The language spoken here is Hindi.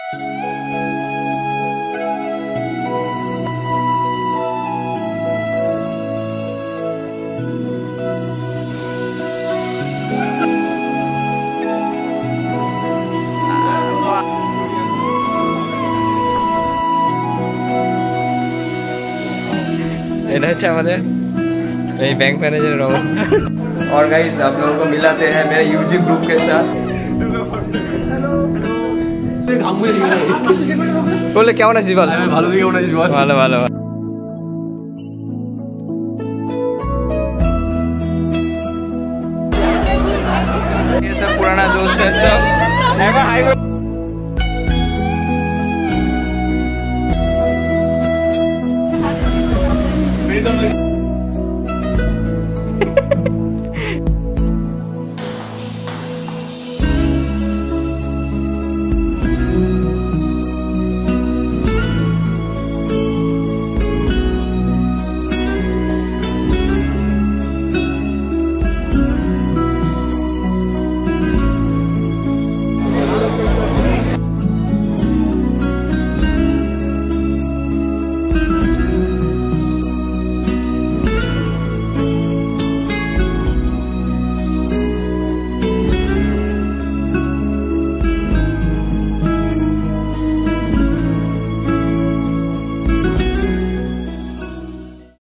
এটা হচ্ছে আমাদের এই बैंक मैनेजर रोहन। और गाइस आप लोगों को मिलाते हैं मेरे यूजी ग्रुप के साथ। बोले क्या होना चाहिए? भालो भालो भालो।